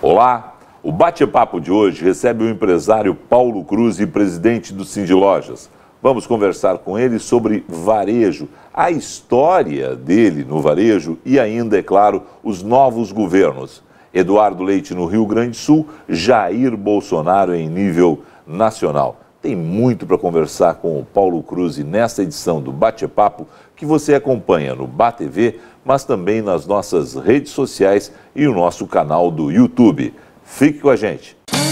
Olá, o bate-papo de hoje recebe o empresário Paulo Cruz, presidente do Cindy Lojas. Vamos conversar com ele sobre varejo, a história dele no varejo e ainda, é claro, os novos governos. Eduardo Leite no Rio Grande do Sul, Jair Bolsonaro em nível nacional. Tem muito para conversar com o Paulo Cruz nesta edição do Bate-Papo, que você acompanha no BATV, mas também nas nossas redes sociais e o nosso canal do YouTube. Fique com a gente.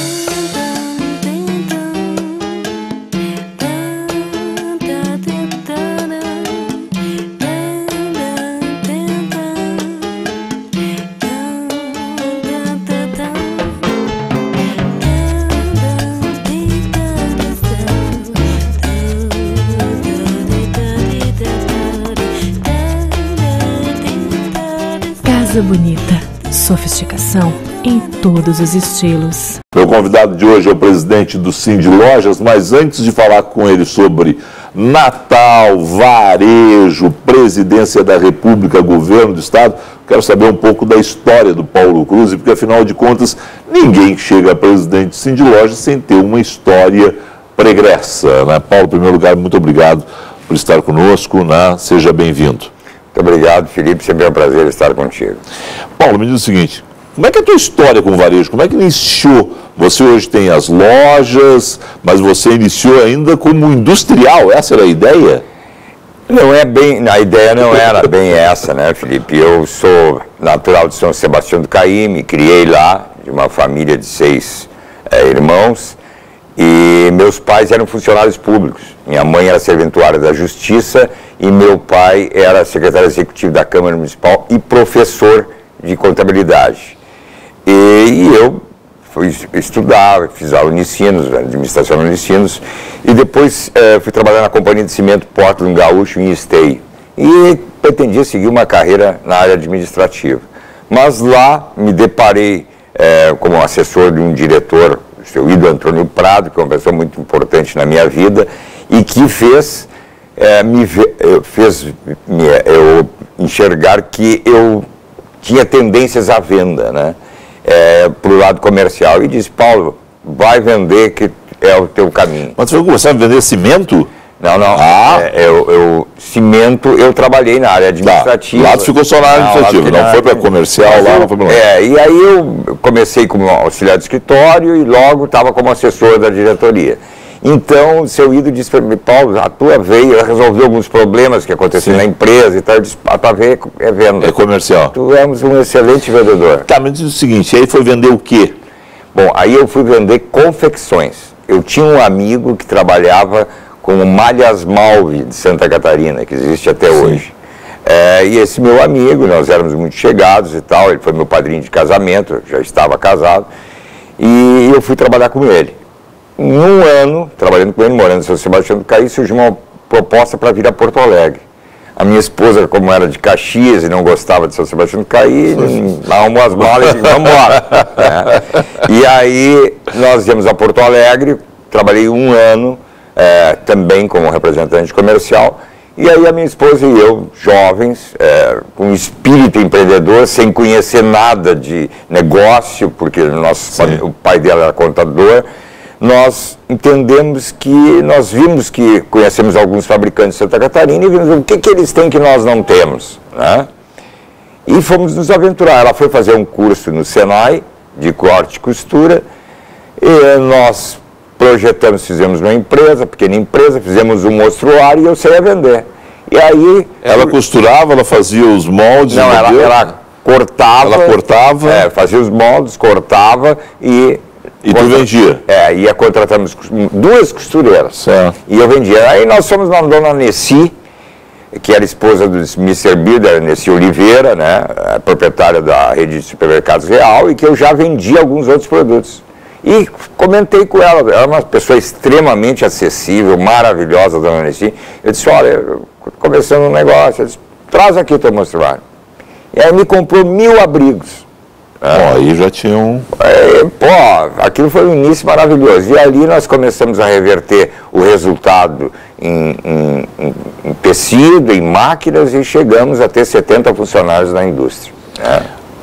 Casa bonita, sofisticação em todos os estilos. Meu convidado de hoje é o presidente do Cindy Lojas, mas antes de falar com ele sobre Natal, varejo, presidência da República, governo do Estado, quero saber um pouco da história do Paulo Cruz, porque afinal de contas, ninguém chega a presidente do Cindy Lojas sem ter uma história pregressa, né? Paulo, em primeiro lugar, muito obrigado por estar conosco, né? Seja bem-vindo. Muito obrigado, Felipe. Sempre é um prazer estar contigo. Paulo, me diz o seguinte, como é que é a tua história com o varejo? Como é que iniciou? Você hoje tem as lojas, mas você iniciou ainda como industrial, essa era a ideia? Não é bem, a ideia não era bem essa, né, Felipe? Eu sou natural de São Sebastião do Caí, me criei lá, de uma família de 6 irmãos, e meus pais eram funcionários públicos. Minha mãe era serventuária da Justiça e meu pai era secretário executivo da Câmara Municipal e professor de contabilidade. E eu fui estudar, fiz aula em Unicinos, administração em Unicinos, e depois fui trabalhar na Companhia de Cimento Portland Gaúcho em Esteio. E pretendia seguir uma carreira na área administrativa. Mas lá me deparei como assessor de um diretor, o seu Ido Antônio Prado, que é uma pessoa muito importante na minha vida, e que fez eu enxergar que eu tinha tendências à venda, né? Para o lado comercial. E disse, Paulo, vai vender que é o teu caminho. Mas você vai começar a vender cimento? Não, não. Cimento, eu trabalhei na área administrativa. Lá ficou só na área administrativa, não foi para comercial lá, não foi para lá. E aí eu comecei como auxiliar de escritório e logo estava como assessor da diretoria. Então, o seu Ido disse para mim, Paulo, a tua veia resolveu alguns problemas que aconteciam na empresa e tal. Eu disse, a tua veia é venda. É comercial. Tu és um excelente vendedor. Tá, mas diz o seguinte, aí foi vender o quê? Bom, aí eu fui vender confecções. Eu tinha um amigo que trabalhava com o Malhas Malve de Santa Catarina, que existe até hoje. E esse meu amigo, nós éramos muito chegados e tal, ele foi meu padrinho de casamento, eu já estava casado, e eu fui trabalhar com ele. Em um ano, trabalhando com ele, morando em São Sebastião do Caí, surgiu uma proposta para vir a Porto Alegre. A minha esposa, como era de Caxias e não gostava de São Sebastião do Caí, arrumou as malas e vamos embora. E aí, nós íamos a Porto Alegre, trabalhei um ano, também como representante comercial, e aí a minha esposa e eu, jovens, com espírito empreendedor, sem conhecer nada de negócio, porque o pai dela era contador, nós entendemos que, nós vimos que conhecemos alguns fabricantes de Santa Catarina e vimos o que eles têm que nós não temos, né? E fomos nos aventurar. Ela foi fazer um curso no Senai, de corte e costura, e nós projetamos, fizemos uma empresa, pequena empresa, fizemos um mostruário e eu saí a vender. E aí... Ela costurava, ela fazia os moldes? Não, ela cortava. Ela cortava? Fazia os moldes, cortava e... E tu vendia? Ia contratamos 2 costureiras. Certo. E eu vendia. Aí nós fomos na dona Nessi, que era esposa do Mr. Bill, Nessi Oliveira, né, proprietária da rede de supermercados Real, e que eu já vendia alguns outros produtos. E comentei com ela, ela é uma pessoa extremamente acessível, maravilhosa, dona Nessi. Eu disse, olha, começando um negócio, eu disse, traz aqui o teu mostruário. E aí me comprou 1000 abrigos. Aí já tinha um... aquilo foi um início maravilhoso. E ali nós começamos a reverter o resultado em tecido, em máquinas, e chegamos a ter 70 funcionários na indústria.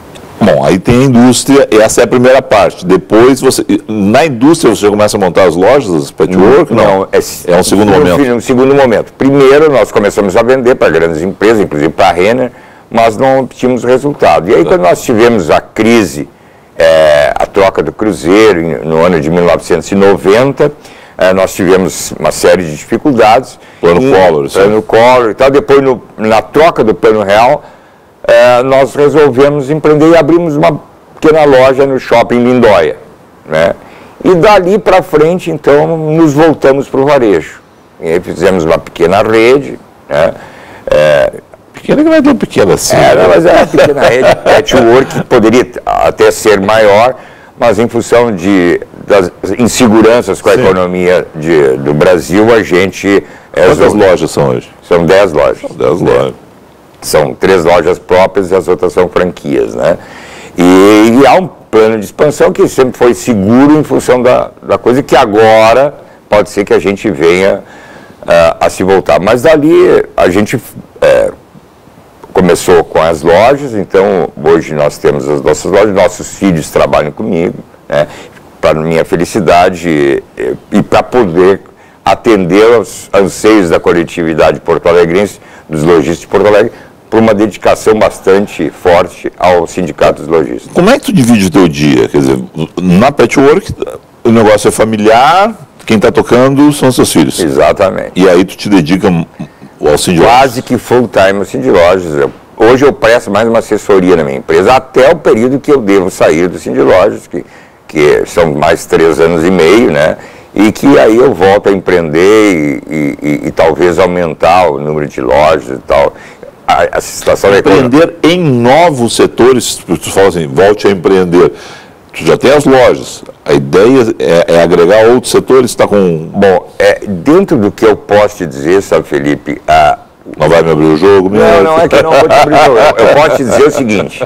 Bom, aí tem a indústria, essa é a primeira parte. Depois, na indústria, você começa a montar as lojas, patchwork? Não, é um segundo momento. Um segundo momento. Primeiro, nós começamos a vender para grandes empresas, inclusive para a Renner, mas não tínhamos resultado. E aí, quando nós tivemos a crise, a troca do Cruzeiro, no ano de 1990, nós tivemos uma série de dificuldades. Plano Collor e tal. Depois, na troca do Plano Real, nós resolvemos empreender e abrimos uma pequena loja no shopping Lindóia, né? E dali para frente, então, nos voltamos para o varejo. E aí fizemos uma pequena rede, né? Pequena que não é tão pequena assim. Mas era uma pequena rede, patchwork, que poderia até ser maior, mas em função das inseguranças com a economia do Brasil, a gente... Quantas lojas são hoje? São 10 lojas. São 10 lojas. São 3 lojas próprias e as outras são franquias, né? E há um plano de expansão que sempre foi seguro em função da coisa, que agora pode ser que a gente venha a se voltar. Mas dali a gente começou com as lojas, então hoje nós temos as nossas lojas, nossos filhos trabalham comigo, né? Para minha felicidade e para poder atender aos anseios da coletividade porto-alegrense, dos lojistas de Porto Alegre, por uma dedicação bastante forte ao sindicato dos lojistas. Como é que tu divide o teu dia? Quer dizer, na patchwork o negócio é familiar, quem está tocando são seus filhos. Exatamente. E aí tu te dedica ao Cindy Lojas? Quase que full time ao Cindy Lojas. Hoje eu presto mais uma assessoria na minha empresa, até o período que eu devo sair do Cindy Lojas, que são mais 3 anos e meio, né? E que aí eu volto a empreender e talvez aumentar o número de lojas e tal. A situação empreender em novos setores, tu fala assim, volte a empreender. Tu já tem as lojas. A ideia é agregar outros setores, está com... Bom, dentro do que eu posso te dizer, sabe, Felipe... Não vai me abrir o jogo mesmo? Não é que eu não vou te abrir o jogo. Eu posso te dizer o seguinte,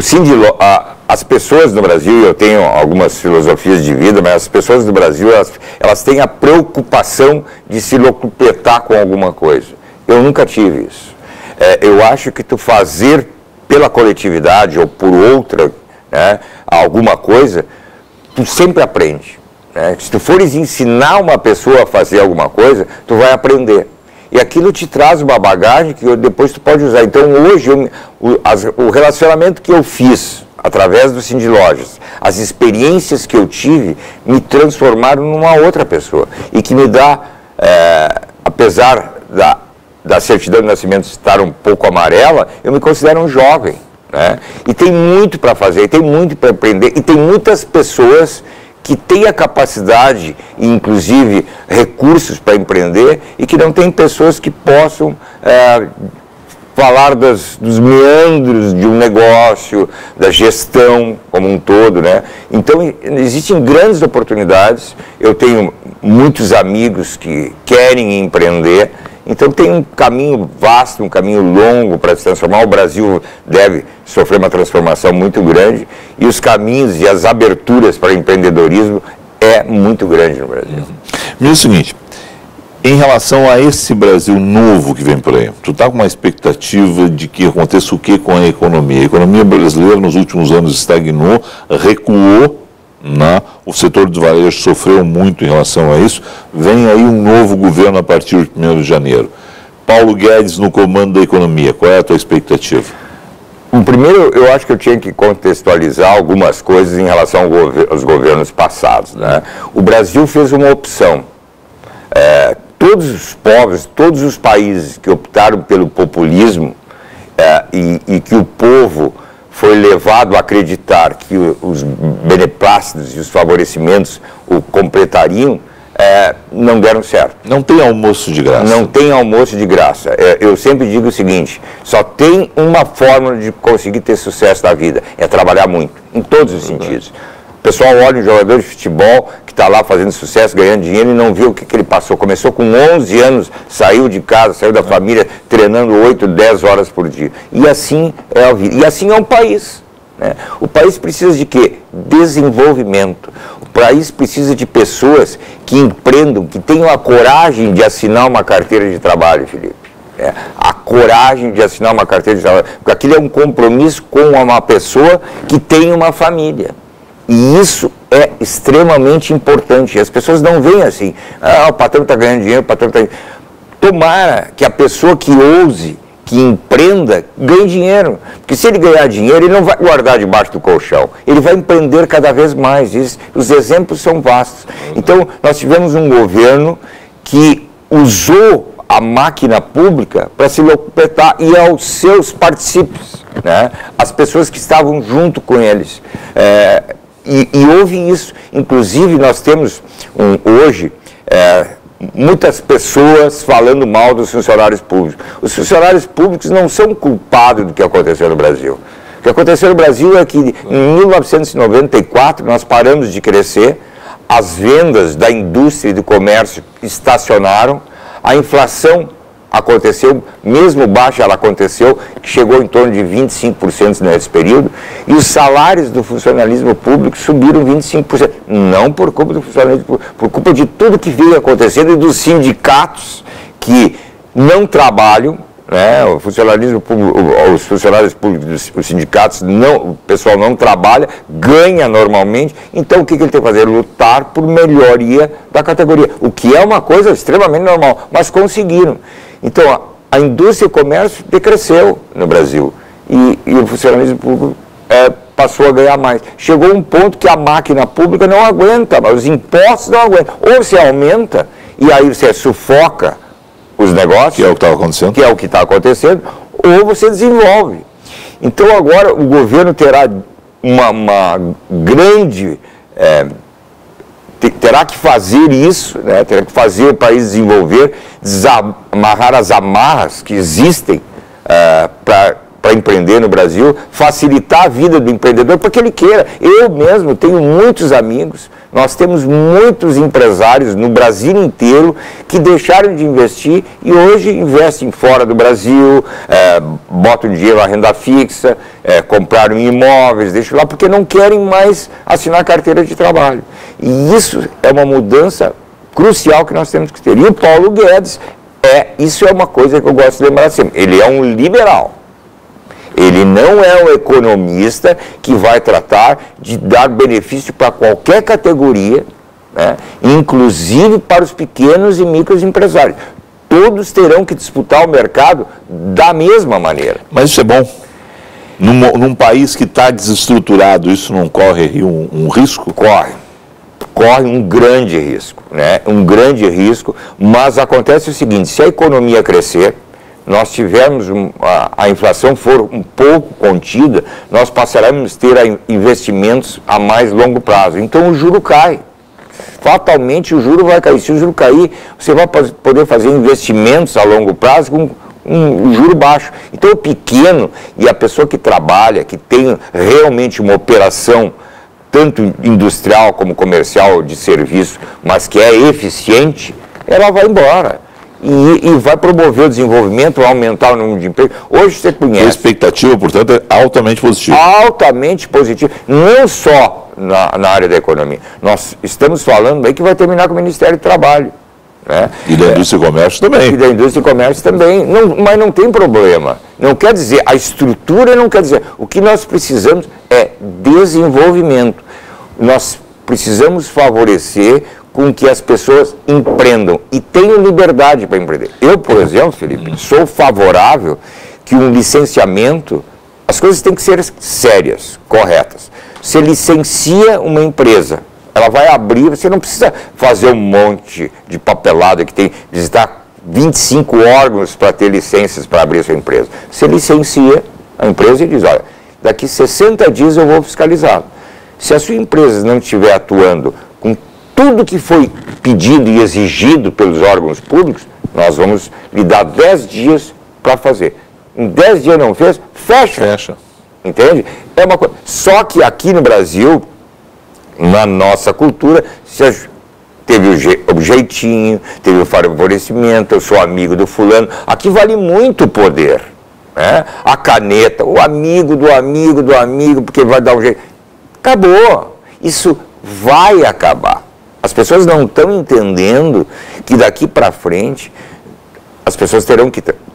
as pessoas no Brasil, eu tenho algumas filosofias de vida, mas as pessoas do Brasil, elas têm a preocupação de se locupletar com alguma coisa. Eu nunca tive isso. Eu acho que tu fazer pela coletividade ou por outra, né, alguma coisa, tu sempre aprende, né? Se tu fores ensinar uma pessoa a fazer alguma coisa, tu vai aprender. E aquilo te traz uma bagagem que depois tu pode usar. Então hoje, o relacionamento que eu fiz através do Cindy Lojas, as experiências que eu tive, me transformaram numa outra pessoa. E que me dá, apesar da certidão de nascimento estar um pouco amarela, eu me considero um jovem, né? E tem muito para fazer, tem muito para aprender, e tem muitas pessoas que têm a capacidade, e inclusive recursos para empreender, e que não tem pessoas que possam falar dos meandros de um negócio, da gestão como um todo, né? Então, existem grandes oportunidades, eu tenho muitos amigos que querem empreender. Então tem um caminho vasto, um caminho longo para se transformar. O Brasil deve sofrer uma transformação muito grande e os caminhos e as aberturas para o empreendedorismo é muito grande no Brasil. Me diz o seguinte, em relação a esse Brasil novo que vem por aí, tu está com uma expectativa de que aconteça o que com a economia? A economia brasileira nos últimos anos estagnou, recuou, né? O setor do varejo sofreu muito em relação a isso. Vem aí um novo governo a partir de 1º de janeiro. Paulo Guedes no comando da economia, qual é a tua expectativa? Primeiro, eu acho que eu tinha que contextualizar algumas coisas em relação aos governos passados, né? O Brasil fez uma opção. Todos os povos, todos os países que optaram pelo populismo e que o povo foi levado a acreditar que os beneplácitos e os favorecimentos o completariam, não deram certo. Não tem almoço de graça. Não tem almoço de graça. Eu sempre digo o seguinte, só tem uma forma de conseguir ter sucesso na vida, é trabalhar muito, em todos os sentidos. O pessoal olha um jogador de futebol que está lá fazendo sucesso, ganhando dinheiro e não vê o que ele passou. Começou com 11 anos, saiu de casa, saiu da família, treinando 8, 10 horas por dia. E assim é a vida. E assim é um país, né? O país precisa de quê? Desenvolvimento. O país precisa de pessoas que empreendam, que tenham a coragem de assinar uma carteira de trabalho, Felipe. A coragem de assinar uma carteira de trabalho, porque aquilo é um compromisso com uma pessoa que tem uma família. E isso é extremamente importante. As pessoas não veem assim, o patrão está ganhando dinheiro, o patrão está... Tomara que a pessoa que ouse, que empreenda, ganhe dinheiro. Porque se ele ganhar dinheiro, ele não vai guardar debaixo do colchão. Ele vai empreender cada vez mais. Os exemplos são vastos. Então, nós tivemos um governo que usou a máquina pública para se locutar e aos seus partícipes, né? As pessoas que estavam junto com eles. E houve isso. Inclusive, nós temos hoje muitas pessoas falando mal dos funcionários públicos. Os funcionários públicos não são culpados do que aconteceu no Brasil. O que aconteceu no Brasil é que em 1994 nós paramos de crescer, as vendas da indústria e do comércio estacionaram, a inflação aconteceu, mesmo baixa ela aconteceu, que chegou em torno de 25% nesse período, e os salários do funcionalismo público subiram 25%, não por culpa do funcionalismo público, por culpa de tudo que veio acontecendo e dos sindicatos que não trabalham, né? O funcionalismo público, os funcionários públicos, os sindicatos, o pessoal não trabalha, ganha normalmente, então o que ele tem que fazer? Lutar por melhoria da categoria, o que é uma coisa extremamente normal, mas conseguiram. Então, a indústria e o comércio decresceu no Brasil e o funcionalismo público passou a ganhar mais. Chegou um ponto que a máquina pública não aguenta, os impostos não aguentam. Ou você aumenta e aí você sufoca os negócios, que é o que estava acontecendo, que é o que está acontecendo, ou você desenvolve. Então agora o governo terá uma grande... terá que fazer isso, né? Terá que fazer o país desenvolver, desamarrar as amarras que existem para empreender no Brasil, facilitar a vida do empreendedor, porque ele queira. Eu mesmo tenho muitos amigos, nós temos muitos empresários no Brasil inteiro que deixaram de investir e hoje investem fora do Brasil, botam dinheiro na renda fixa, compraram imóveis, deixam lá, porque não querem mais assinar carteira de trabalho. E isso é uma mudança crucial que nós temos que ter. E o Paulo Guedes, isso é uma coisa que eu gosto de lembrar sempre, ele é um liberal. Ele não é um economista que vai tratar de dar benefício para qualquer categoria, né? Inclusive para os pequenos e micros empresários. Todos terão que disputar o mercado da mesma maneira. Mas isso é bom. Num país que está desestruturado, isso não corre um risco? Corre um grande risco, né? Um grande risco, mas acontece o seguinte, se a economia crescer, nós tivermos a inflação for um pouco contida, nós passaremos a ter investimentos a mais longo prazo. Então o juro cai. Fatalmente o juro vai cair. Se o juro cair, você vai poder fazer investimentos a longo prazo com um juro baixo. Então o pequeno e a pessoa que trabalha, que tem realmente uma operação tanto industrial como comercial de serviço, mas que é eficiente, ela vai embora. E vai promover o desenvolvimento, aumentar o número de empregos. Hoje você conhece... A expectativa, portanto, é altamente positiva. Altamente positiva. Não só na área da economia. Nós estamos falando aí que vai terminar com o Ministério do Trabalho. Né? E da indústria e comércio também. E da indústria e comércio também. Mas não tem problema. Não quer dizer, a estrutura não quer dizer. O que nós precisamos é desenvolvimento. Nós precisamos favorecer com que as pessoas empreendam e tenham liberdade para empreender. Eu, por exemplo, Felipe, sou favorável que um licenciamento, as coisas têm que ser sérias, corretas. Você licencia uma empresa, ela vai abrir, você não precisa fazer um monte de papelada que tem, visitar 25 órgãos para ter licenças para abrir a sua empresa. Você licencia a empresa e diz, olha, daqui 60 dias eu vou fiscalizá-lo. Se a sua empresa não estiver atuando com tudo que foi pedido e exigido pelos órgãos públicos, nós vamos lhe dar 10 dias para fazer. Em 10 dias não fez, fecha. Entende? É uma coisa. Só que aqui no Brasil, na nossa cultura, teve o jeitinho, teve o favorecimento, eu sou amigo do fulano. Aqui vale muito poder. Né? A caneta, o amigo do amigo do amigo, porque vai dar um jeito. Acabou. Isso vai acabar. As pessoas não estão entendendo que daqui para frente as pessoas terão que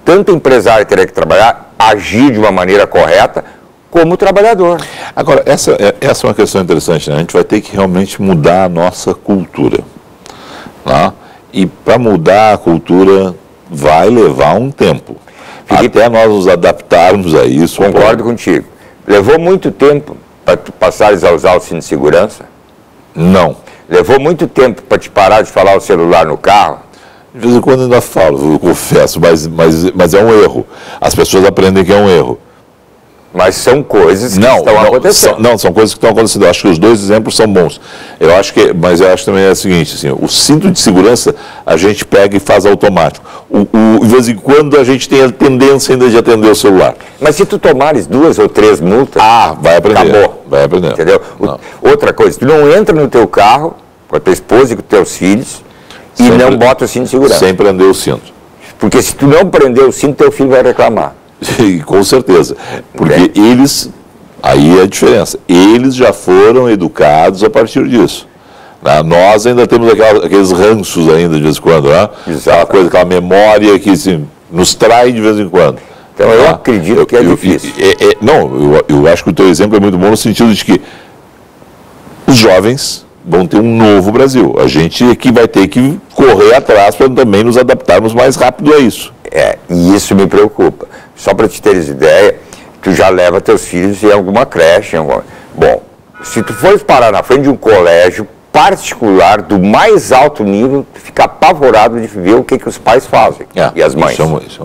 tanto o empresário teria que trabalhar, agir de uma maneira correta, como o trabalhador. Agora, essa é uma questão interessante, né? A gente vai ter que realmente mudar a nossa cultura. Tá? E para mudar a cultura vai levar um tempo. Felipe, até nós nos adaptarmos a isso. Concordo contigo. Levou muito tempo para tu passares a usar o cinto de segurança? Não. Levou muito tempo para te parar de falar o celular no carro? De vez em quando ainda falo, eu confesso, mas é um erro. As pessoas aprendem que é um erro. Mas são coisas que estão acontecendo. São coisas que estão acontecendo. Eu acho que os dois exemplos são bons. Mas eu acho também o seguinte, assim, o cinto de segurança a gente pega e faz automático. De vez em quando a gente tem a tendência ainda de atender o celular. Mas se tu tomares 2 ou 3 multas, vai aprender. Acabou. Vai aprender. Entendeu? Outra coisa, tu não entra no teu carro com a tua esposa e com os teus filhos e não bota o cinto de segurança. Sem prender o cinto. Porque se tu não prender o cinto, teu filho vai reclamar. Com certeza, porque eles, aí é a diferença, eles já foram educados a partir disso. Né? Nós ainda temos aqueles ranços ainda de vez em quando, né? Aquela memória que nos trai de vez em quando. Então eu acredito que é difícil. Eu acho que o teu exemplo é muito bom no sentido de que os jovens vão ter um novo Brasil. A gente aqui vai ter que correr atrás para também nos adaptarmos mais rápido a isso. E isso me preocupa. Só para te teres ideia, tu já leva teus filhos em alguma creche. Bom, se tu fores parar na frente de um colégio particular do mais alto nível, tu fica apavorado de ver o que os pais fazem e as mães.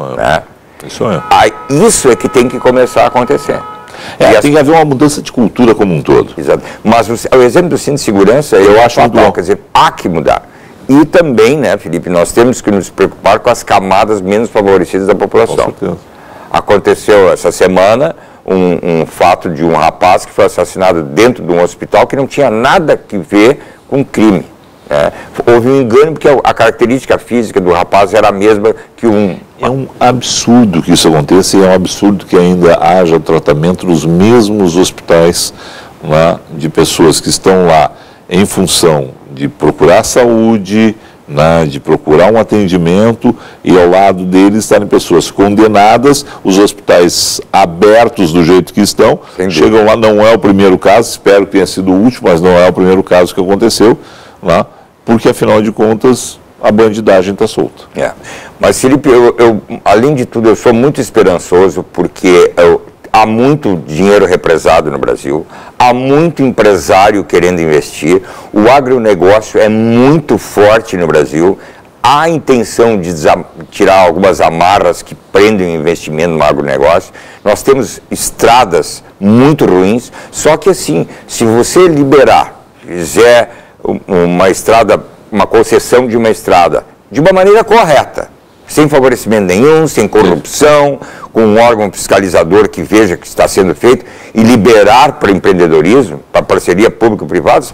Isso é que tem que começar a acontecer. Tem que haver uma mudança de cultura como um todo. Exato. Mas o exemplo do cinto de segurança, eu acho muito bom. Quer dizer, há que mudar. E também, né, Felipe, nós temos que nos preocupar com as camadas menos favorecidas da população. Com certeza. Aconteceu essa semana um fato de um rapaz que foi assassinado dentro de um hospital que não tinha nada a ver com crime. Houve um engano porque a característica física do rapaz era a mesma que É um absurdo que isso aconteça e é um absurdo que ainda haja tratamento nos mesmos hospitais de pessoas que estão lá em função de procurar saúde, de procurar um atendimento e ao lado deles estarem pessoas condenadas, os hospitais abertos do jeito que estão, chegam lá, não é o primeiro caso, espero que tenha sido o último, mas não é o primeiro caso que aconteceu, porque afinal de contas a bandidagem está solta. Mas Felipe, além de tudo eu sou muito esperançoso porque há muito dinheiro represado no Brasil, há muito empresário querendo investir, o agronegócio é muito forte no Brasil, há intenção de tirar algumas amarras que prendem o investimento no agronegócio, nós temos estradas muito ruins, só que assim, se você fizer uma estrada, uma concessão de uma estrada, de uma maneira correta, sem favorecimento nenhum, sem corrupção, com um órgão fiscalizador que veja o que está sendo feito e liberar para empreendedorismo, para parceria público-privada,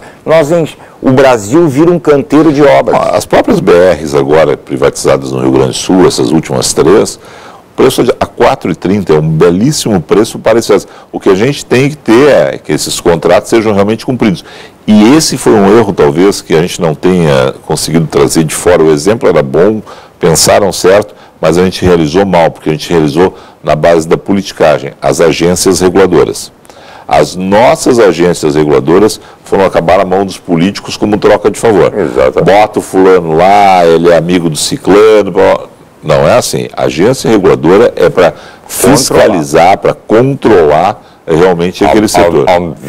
o Brasil vira um canteiro de obras. As próprias BRs agora privatizadas no Rio Grande do Sul, essas últimas 3, o preço a R$ 4,30 é um belíssimo preço para essas. O que a gente tem que ter é que esses contratos sejam realmente cumpridos. E esse foi um erro, talvez, que a gente não tenha conseguido trazer de fora. O exemplo era bom, pensaram certo, mas a gente realizou mal, porque a gente realizou na base da politicagem, as agências reguladoras. As nossas agências reguladoras foram acabar na mão dos políticos como troca de favor. Exatamente. Bota o fulano lá, ele é amigo do ciclano. Não é assim. A agência reguladora é para fiscalizar, para controlar realmente aquele setor.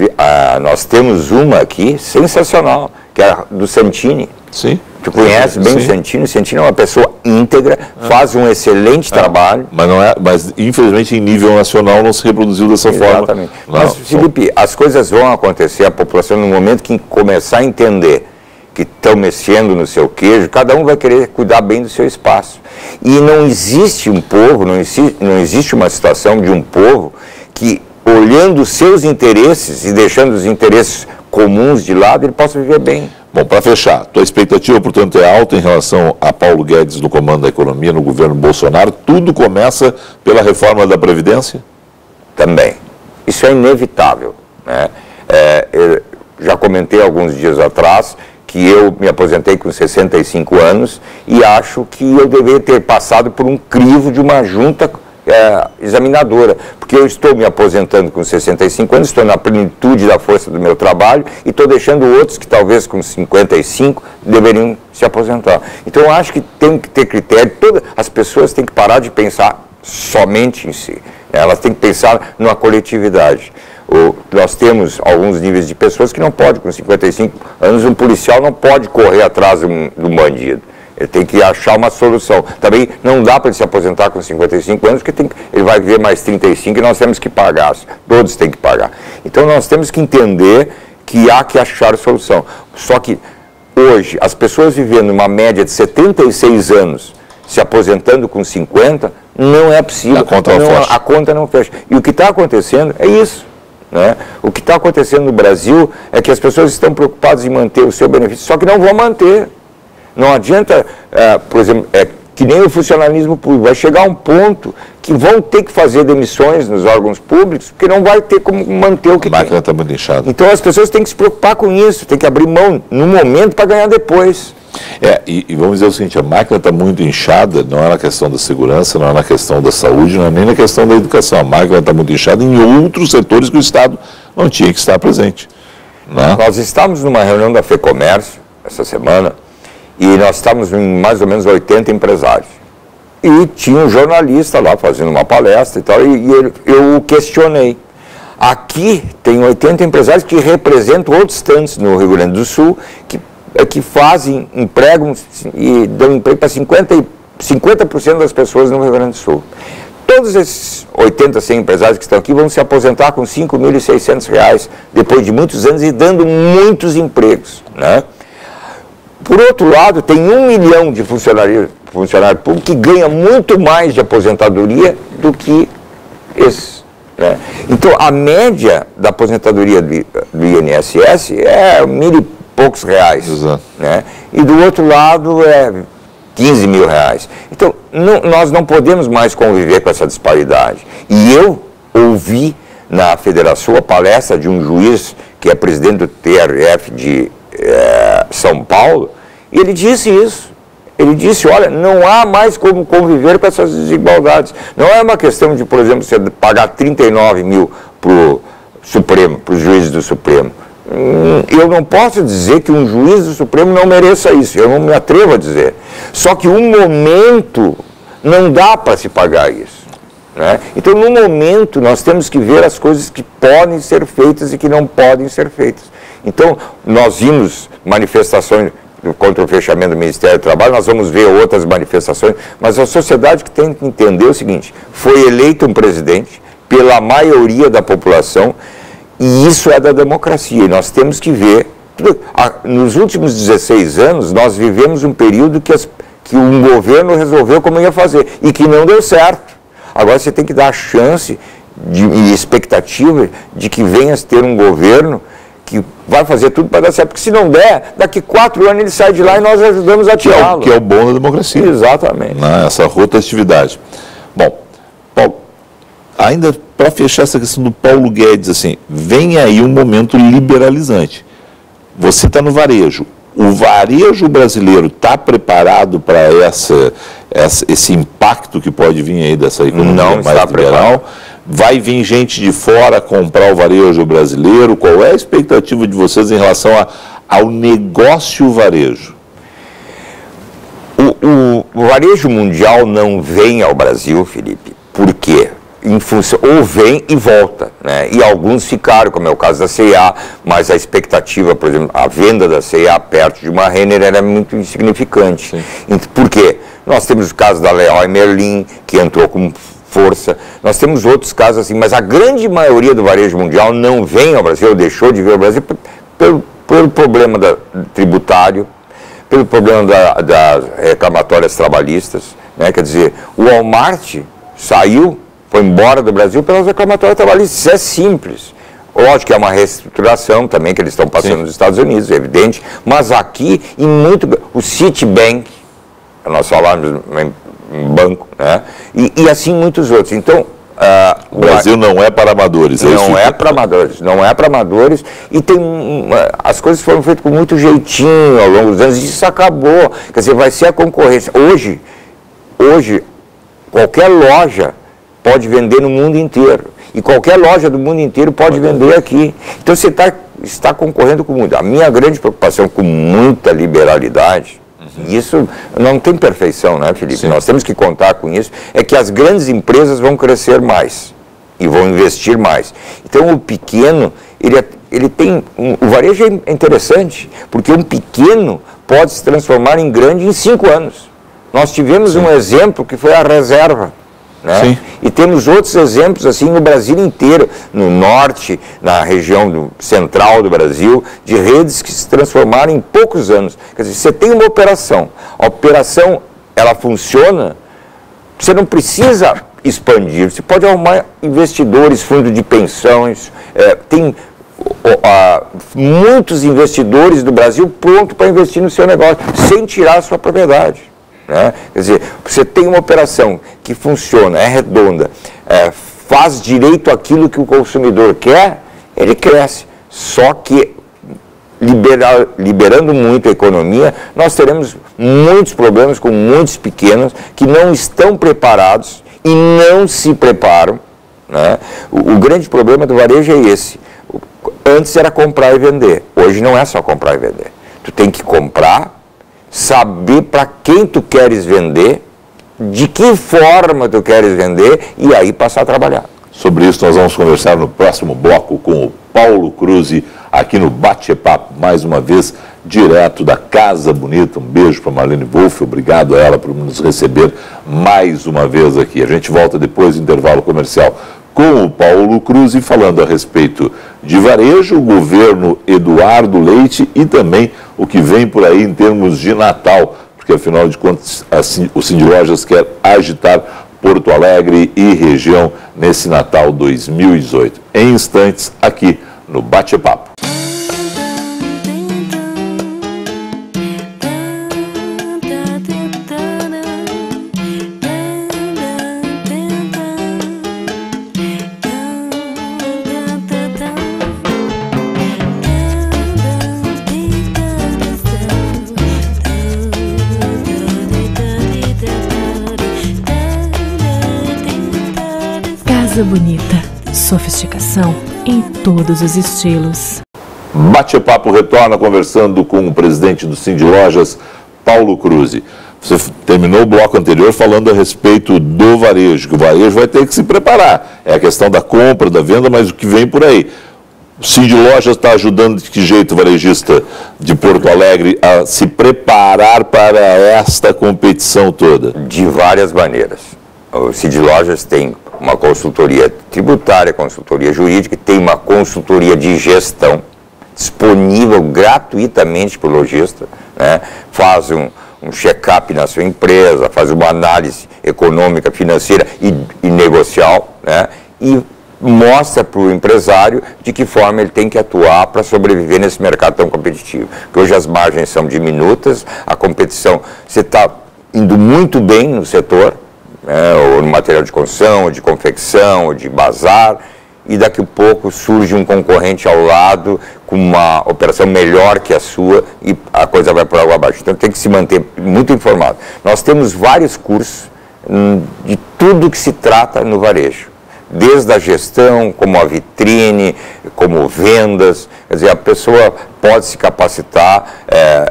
Nós temos uma aqui sensacional, que é a do Santini. Sim. Tu conhece bem o Santini? O Santini é uma pessoa íntegra, faz um excelente trabalho. Mas infelizmente em nível nacional não se reproduziu dessa forma. Exatamente. Mas, Felipe, as coisas vão acontecer, a população no momento que começar a entender que estão mexendo no seu queijo, cada um vai querer cuidar bem do seu espaço. E não existe um povo, não existe uma situação de um povo que, olhando os seus interesses e deixando os interesses comuns de lado, ele possa viver bem. Bom, para fechar, tua expectativa, portanto, é alta em relação a Paulo Guedes no comando da economia no governo Bolsonaro. Tudo começa pela reforma da Previdência? Também. Isso é inevitável, né? Eu já comentei alguns dias atrás que eu me aposentei com 65 anos e acho que eu deveria ter passado por um crivo de uma junta examinadora, porque eu estou me aposentando com 65 anos, estou na plenitude da força do meu trabalho e estou deixando outros que talvez com 55 deveriam se aposentar. Então eu acho que tem que ter critério, as pessoas têm que parar de pensar somente em si, elas têm que pensar numa coletividade. Nós temos alguns níveis de pessoas que não podem, com 55 anos, um policial não pode correr atrás de um bandido. Ele tem que achar uma solução. Também não dá para ele se aposentar com 55 anos, porque ele vai viver mais 35 e nós temos que pagar. Todos têm que pagar. Então nós temos que entender que há que achar solução. Só que hoje, as pessoas vivendo uma média de 76 anos, se aposentando com 50, não é possível. A conta não fecha. E o que está acontecendo é isso. Né? O que está acontecendo no Brasil é que as pessoas estão preocupadas em manter o seu benefício, só que não vão manter. Não adianta, por exemplo, que nem o funcionalismo público, vai chegar um ponto que vão ter que fazer demissões nos órgãos públicos, porque não vai ter como manter o que tem. A máquina está muito inchada. Então as pessoas têm que se preocupar com isso, tem que abrir mão no momento para ganhar depois. E vamos dizer o seguinte, a máquina está muito inchada, não é na questão da segurança, não é na questão da saúde, não é nem na questão da educação. A máquina está muito inchada em outros setores que o Estado não tinha que estar presente. Né? Nós estávamos numa reunião da FEComércio essa semana, e nós estávamos em mais ou menos 80 empresários. E tinha um jornalista lá fazendo uma palestra e tal, e eu o questionei. Aqui tem 80 empresários que representam outros tantos no Rio Grande do Sul, que fazem emprego e dão emprego para 50% das pessoas no Rio Grande do Sul. Todos esses 80, 100 empresários que estão aqui vão se aposentar com R$ 5.600 depois de muitos anos e dando muitos empregos, né? Por outro lado, tem 1 milhão de funcionário público que ganha muito mais de aposentadoria do que esses. Né? Então, a média da aposentadoria do INSS é R$ 1.000 e poucos. Exato. Né? E do outro lado é R$ 15 mil. Então, nós não podemos mais conviver com essa disparidade. E eu ouvi na Federação a palestra de um juiz que é presidente do TRF de São Paulo, e ele disse isso. Ele disse, olha, não há mais como conviver com essas desigualdades. Não é uma questão de, por exemplo, você pagar 39 mil para o Supremo, para os juízes do Supremo. Eu não posso dizer que um juiz do Supremo não mereça isso, eu não me atrevo a dizer. Só que um momento não dá para se pagar isso. Né? Então, no momento, nós temos que ver as coisas que podem ser feitas e que não podem ser feitas. Então, nós vimos manifestações contra o fechamento do Ministério do Trabalho, nós vamos ver outras manifestações, mas a sociedade que tem que entender o seguinte, foi eleito um presidente pela maioria da população e isso é da democracia, e nós temos que ver, nos últimos 16 anos, nós vivemos um período que um governo resolveu como ia fazer e que não deu certo. Agora você tem que dar a chance e expectativa de que venha a ter um governo que vai fazer tudo para dar certo, porque se não der, daqui 4 anos ele sai de lá e nós ajudamos a tirá-lo. Que é o bom da democracia. Exatamente. Essa rotatividade. Bom, Paulo, ainda para fechar essa questão do Paulo Guedes, assim, vem aí um momento liberalizante. Você está no varejo. O varejo brasileiro está preparado para esse impacto que pode vir aí dessa economia não mais está liberal? Preparado. Vai vir gente de fora comprar o varejo brasileiro? Qual é a expectativa de vocês em relação ao negócio varejo? O varejo mundial não vem ao Brasil, Felipe, por quê? Ou vem e volta, né? E alguns ficaram, como é o caso da C&A, mas a expectativa, por exemplo, a venda da C&A perto de uma Renner era muito insignificante. Sim. Por quê? Nós temos o caso da Leroy Merlin, que entrou com força, nós temos outros casos assim, mas a grande maioria do varejo mundial não vem ao Brasil, deixou de vir ao Brasil pelo problema tributário, pelo problema das reclamatórias trabalhistas, né? Quer dizer, o Walmart saiu, foi embora do Brasil pelas reclamatórias trabalhistas. Isso é simples. Lógico que é uma reestruturação também que eles estão passando Sim. nos Estados Unidos, é evidente, mas aqui, o Citibank, nós falamos em banco, né? E assim muitos outros. Então, O Brasil não é para amadores. Não é para amadores, não é para amadores, e tem as coisas foram feitas com muito jeitinho ao longo dos anos, e isso acabou. Quer dizer, vai ser a concorrência. Hoje qualquer loja pode vender no mundo inteiro, e qualquer loja do mundo inteiro pode vender aqui. Então você está concorrendo com muito. A minha grande preocupação com muita liberalidade, isso não tem perfeição, né, Felipe? Sim. Nós temos que contar com isso, é que as grandes empresas vão crescer mais e vão investir mais. Então o pequeno, ele tem, o varejo é interessante, porque um pequeno pode se transformar em grande em 5 anos. Nós tivemos um exemplo que foi a Reserva, né? E temos outros exemplos assim no Brasil inteiro, no norte, na região central do Brasil, de redes que se transformaram em poucos anos. Quer dizer, você tem uma operação, a operação ela funciona, você não precisa expandir, você pode arrumar investidores, fundos de pensões, tem muitos investidores do Brasil prontos para investir no seu negócio, sem tirar a sua propriedade. Né? Quer dizer, você tem uma operação que funciona, é redonda, faz direito àquilo que o consumidor quer, ele cresce. Só que, liberando muito a economia, nós teremos muitos problemas com muitos pequenos que não estão preparados e não se preparam. Né? O grande problema do varejo é esse. Antes era comprar e vender, hoje não é só comprar e vender. Tu tem que comprar, saber para quem tu queres vender, de que forma tu queres vender e aí passar a trabalhar. Sobre isso nós vamos conversar no próximo bloco com o Paulo Kruse, aqui no Bate-Papo, mais uma vez, direto da Casa Bonita. Um beijo para Marlene Wolff, obrigado a ela por nos receber mais uma vez aqui. A gente volta depois do intervalo comercial com o Paulo Kruse, falando a respeito de varejo, o governo Eduardo Leite e também o que vem por aí em termos de Natal, porque afinal de contas o Cindy Lojas quer agitar Porto Alegre e região nesse Natal 2018. Em instantes, aqui no Bate-Papo. Casa Bonita, sofisticação em todos os estilos. Bate-Papo retorna conversando com o presidente do Cindy Lojas, Paulo Kruse. Você terminou o bloco anterior falando a respeito do varejo, que o varejo vai ter que se preparar. É a questão da compra, da venda, mas o que vem por aí. O Cindy Lojas está ajudando de que jeito o varejista de Porto Alegre a se preparar para esta competição toda? De várias maneiras. O Cindy Lojas tem uma consultoria tributária, consultoria jurídica, tem uma consultoria de gestão disponível gratuitamente para o lojista, né? Faz um check-up na sua empresa, faz uma análise econômica, financeira e negocial, né? E mostra para o empresário de que forma ele tem que atuar para sobreviver nesse mercado tão competitivo. Porque hoje as margens são diminutas, a competição, você está indo muito bem no setor, ou no material de construção, ou de confecção, ou de bazar, e daqui a pouco surge um concorrente ao lado com uma operação melhor que a sua e a coisa vai por água abaixo. Então tem que se manter muito informado. Nós temos vários cursos de tudo que se trata no varejo, desde a gestão, como a vitrine, como vendas. Quer dizer, a pessoa pode se capacitar,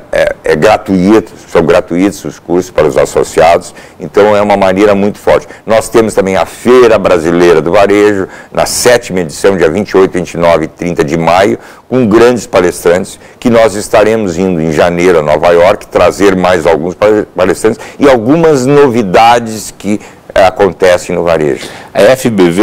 é gratuito, são gratuitos os cursos para os associados, então é uma maneira muito forte. Nós temos também a Feira Brasileira do Varejo, na 7ª edição, dia 28, 29 e 30 de maio, com grandes palestrantes, que nós estaremos indo em janeiro a Nova York, trazer mais alguns palestrantes e algumas novidades que acontecem no varejo. A FBV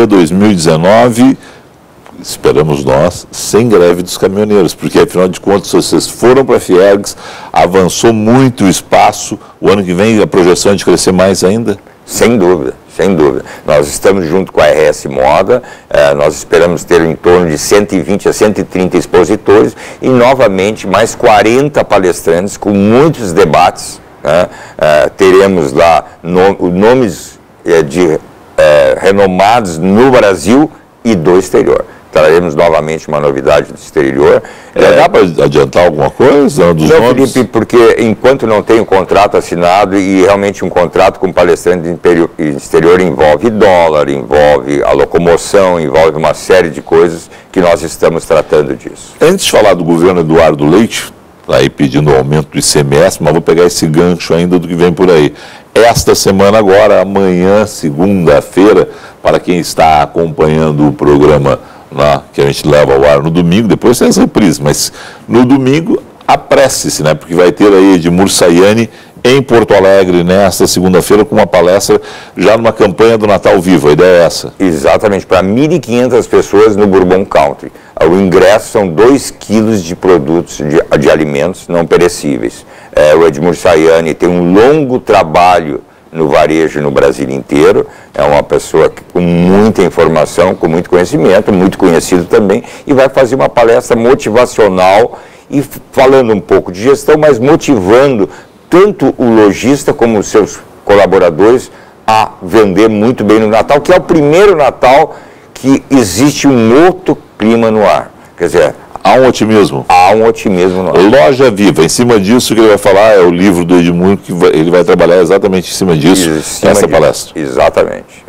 2019... esperamos nós, sem greve dos caminhoneiros, porque afinal de contas vocês foram para a Fiergs, avançou muito o espaço, o ano que vem a projeção é de crescer mais ainda? Sem dúvida, sem dúvida. Nós estamos junto com a RS Moda, nós esperamos ter em torno de 120 a 130 expositores e novamente mais 40 palestrantes com muitos debates, né? Teremos lá nomes de renomados no Brasil e do exterior. Traremos novamente uma novidade do exterior. Dá para adiantar alguma coisa dos não, nomes? Felipe, porque enquanto não tem um contrato assinado, e realmente um contrato com palestrante exterior envolve dólar, envolve a locomoção, envolve uma série de coisas que nós estamos tratando disso. Antes de falar do governo Eduardo Leite, aí pedindo o aumento do ICMS, mas vou pegar esse gancho ainda do que vem por aí. Esta semana agora, amanhã, segunda-feira, para quem está acompanhando o programa que a gente leva ao ar no domingo, depois tem as reprises, mas no domingo apresse-se, né? Porque vai ter aí Edmur Sayani em Porto Alegre nesta segunda-feira com uma palestra já numa campanha do Natal Vivo. A ideia é essa? Exatamente, para 1.500 pessoas no Bourbon Country. O ingresso são 2 quilos de produtos de alimentos não perecíveis. O Edmur Sayani tem um longo trabalho no varejo no Brasil inteiro, é uma pessoa com muita informação, com muito conhecimento, muito conhecido também, e vai fazer uma palestra motivacional e falando um pouco de gestão, mas motivando tanto o lojista como os seus colaboradores a vender muito bem no Natal, que é o primeiro Natal que existe um outro clima no ar. Quer dizer, há um otimismo. Há um otimismo no ar. Loja Viva. Em cima disso que ele vai falar é o livro do Edmur, que ele vai trabalhar exatamente em cima disso, essa palestra. Exatamente.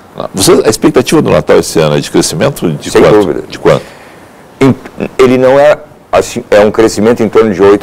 A expectativa do Natal esse ano é de crescimento? Sem dúvida. De quanto? Ele não é assim, é um crescimento em torno de 8%.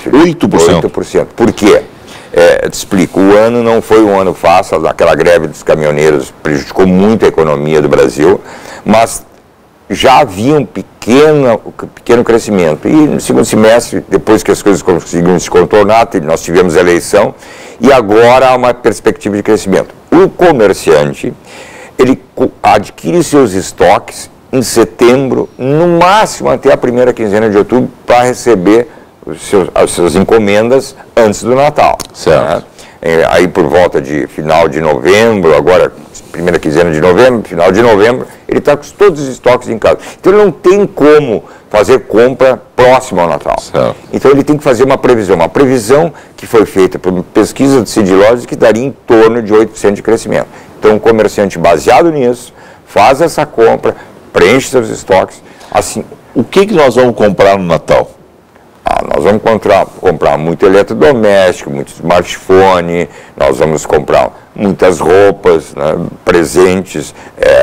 8%? 8%. Por quê? Te explico, o ano não foi um ano fácil, aquela greve dos caminhoneiros prejudicou muito a economia do Brasil, mas já havia um pequeno crescimento. E no segundo semestre, depois que as coisas conseguiram se contornar, nós tivemos eleição, e agora há uma perspectiva de crescimento. O comerciante, ele adquire seus estoques em setembro, no máximo até a primeira quinzena de outubro, para receber as suas encomendas antes do Natal. Certo. Né? Aí por volta de final de novembro, agora primeira quinzena de novembro, final de novembro, ele está com todos os estoques em casa. Então ele não tem como fazer compra próxima ao Natal. Certo. Então ele tem que fazer uma previsão que foi feita por pesquisa do Cid Lojas que daria em torno de 8% de crescimento. Então o comerciante baseado nisso, faz essa compra, preenche seus estoques. Assim, o que nós vamos comprar no Natal? Nós vamos comprar muito eletrodoméstico, muito smartphone, nós vamos comprar muitas roupas, né, presentes,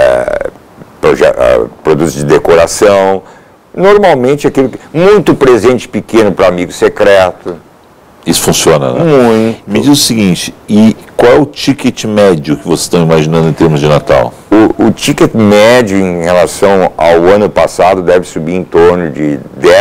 produtos de decoração. Normalmente, muito presente pequeno para amigo secreto. Isso funciona, né? Muito. Me diz o seguinte, e qual é o ticket médio que vocês estão imaginando em termos de Natal? O ticket médio em relação ao ano passado deve subir em torno de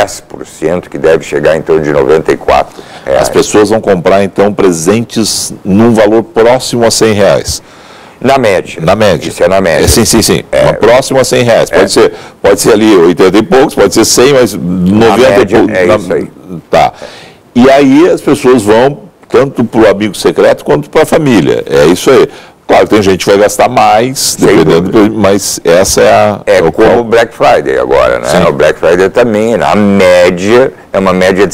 10%, que deve chegar em torno de R$94. As pessoas vão comprar, então, presentes num valor próximo a R$100. Na média. Na média. Isso é na média. Sim. Próximo a R$100. Pode ser ali 80 e poucos, pode ser 100, mas 90 e poucos. É isso aí. Tá. E aí as pessoas vão tanto para o amigo secreto quanto para a família. É isso aí. Claro, tem gente que vai gastar mais, dependendo, mas essa é a... como o Black Friday agora, né? Sim. O Black Friday também, na média, é uma média de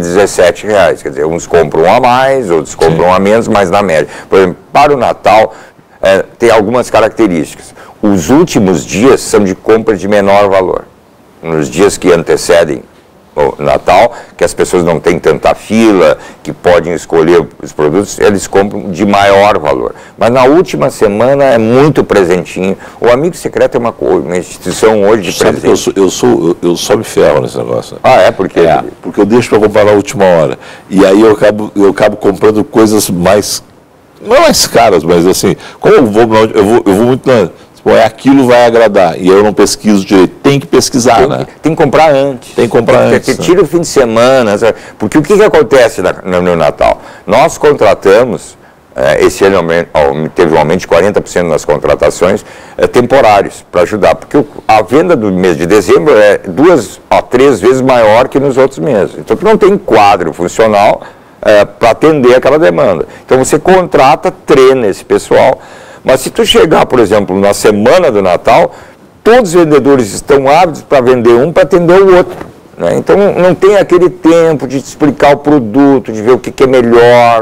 R$117. Quer dizer, uns compram a mais, outros compram a menos, mas na média. Por exemplo, para o Natal, tem algumas características. Os últimos dias são de compra de menor valor. Nos dias que antecedem o Natal, que as pessoas não têm tanta fila, que podem escolher os produtos, eles compram de maior valor. Mas na última semana é muito presentinho. O Amigo Secreto é uma instituição hoje de presente. Eu só me ferro nesse negócio. Por quê? Porque eu deixo para comprar na última hora. E aí eu acabo comprando coisas mais... Não mais caras, mas assim, como eu vou muito na... aquilo vai agradar, e eu não pesquiso direito. Tem que pesquisar, né? Tem que comprar antes. Tem que comprar antes. Tira o fim de semana, sabe? Porque o que acontece no Natal? Nós contratamos, esse ano teve um aumento de 40% nas contratações temporários, para ajudar, porque a venda do mês de dezembro é 2 a 3 vezes maior que nos outros meses. Então, tu não tem quadro funcional para atender aquela demanda. Então, você contrata, treina esse pessoal. Mas se tu chegar, por exemplo, na semana do Natal, todos os vendedores estão ávidos para vender um para atender o outro. Né? Então não tem aquele tempo de explicar o produto, de ver o que é melhor.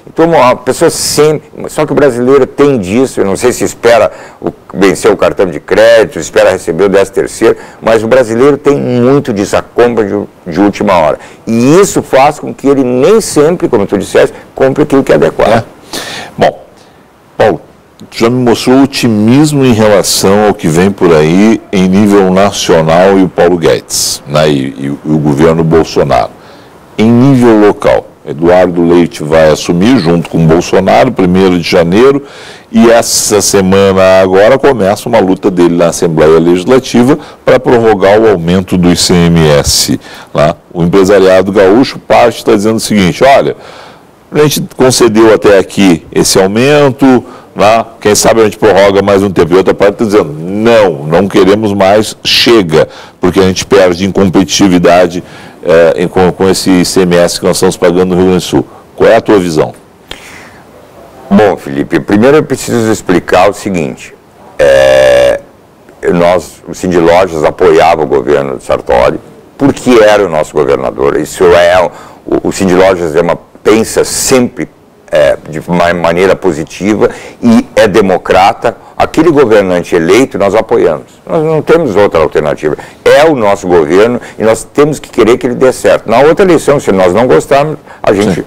Então, a pessoa sempre... Só que o brasileiro tem disso, eu não sei se espera vencer o cartão de crédito, espera receber o 13º, mas o brasileiro tem muito disso, a compra de última hora. E isso faz com que ele nem sempre, como tu disseste, compre aquilo que é adequado. Bom, Paulo, tu já me mostrou otimismo em relação ao que vem por aí em nível nacional e o Paulo Guedes, né, e o governo Bolsonaro. Em nível local, Eduardo Leite vai assumir junto com o Bolsonaro, 1º de janeiro, e essa semana agora começa uma luta dele na Assembleia Legislativa para prorrogar o aumento do ICMS. Lá. O empresariado gaúcho parte está dizendo o seguinte, olha, a gente concedeu até aqui esse aumento, né? Quem sabe a gente prorroga mais um tempo. E outra parte está dizendo, não queremos mais, chega, porque a gente perde em competitividade com esse ICMS que nós estamos pagando no Rio Grande do Sul. Qual é a tua visão? Bom, Felipe, primeiro eu preciso explicar o seguinte, o Cindy Lojas apoiava o governo de Sartori, porque era o nosso governador. Isso o Cindy Lojas pensa sempre de uma maneira positiva e é democrata. Aquele governante eleito nós apoiamos. Nós não temos outra alternativa. É o nosso governo e nós temos que querer que ele dê certo. Na outra eleição, se nós não gostarmos, a gente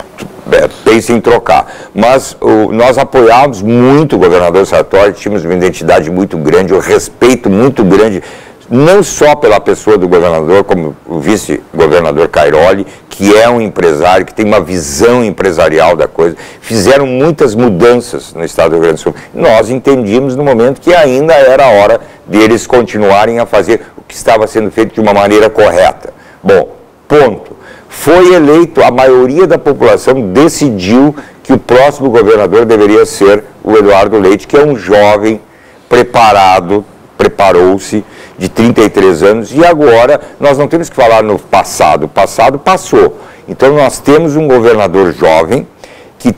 pensa em trocar. Mas nós apoiávamos muito o governador Sartori, tínhamos uma identidade muito grande, um respeito muito grande, não só pela pessoa do governador, como o vice-governador Cairoli, que é um empresário, que tem uma visão empresarial da coisa. Fizeram muitas mudanças no estado do Rio Grande do Sul. Nós entendíamos no momento que ainda era a hora deles continuarem a fazer o que estava sendo feito de uma maneira correta. Bom, ponto. Foi eleito, a maioria da população decidiu que o próximo governador deveria ser o Eduardo Leite, que é um jovem preparado, preparou-se, de 33 anos, e agora nós não temos que falar no passado, o passado passou. Então nós temos um governador jovem que